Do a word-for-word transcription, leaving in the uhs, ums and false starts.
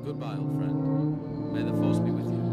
Goodbye, old friend. May the force be with you.